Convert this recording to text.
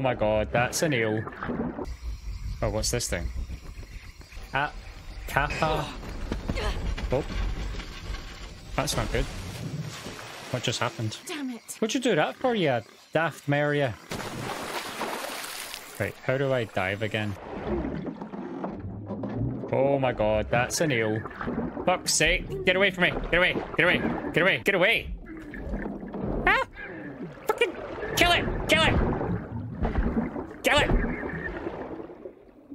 my god, that's an eel. Oh, what's this thing? Kappa. Oh. That's not good. What just happened? Damn it. What'd you do that for, you daft Maria? Right, how do I dive again? Oh my god, that's an eel. Fuck's sake. Get away from me. Get away. Get away. Get away. Get away. Ah! Fucking kill it. Kill it. Kill it.